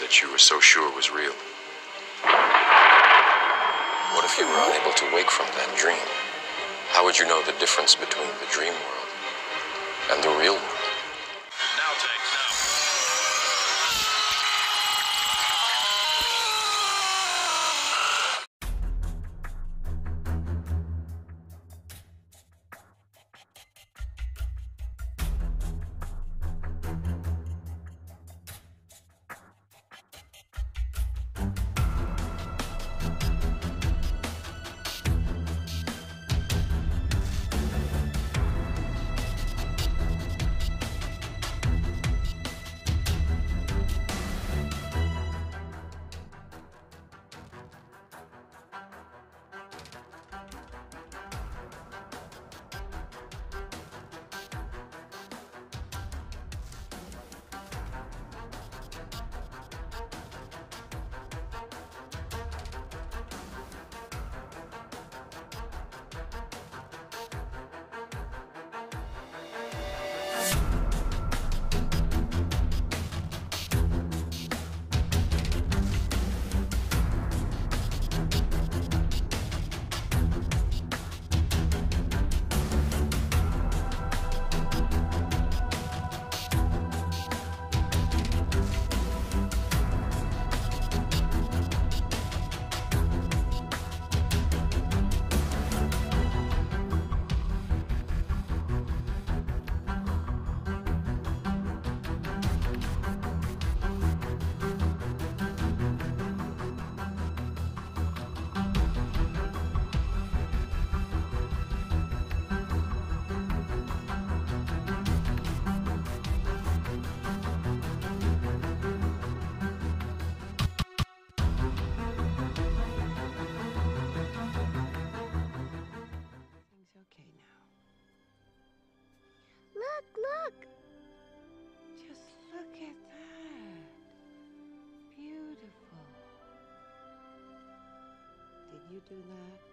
that you were so sure was real? What if you were unable to wake from that dream? How would you know the difference between the dream world and the real world? Now, tanks, now. Look! Just look at that. Beautiful. Did you do that?